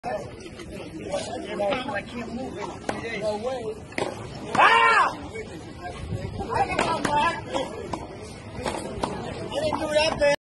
I can't move it. No way. Ah! I can come back. I didn't do that, man.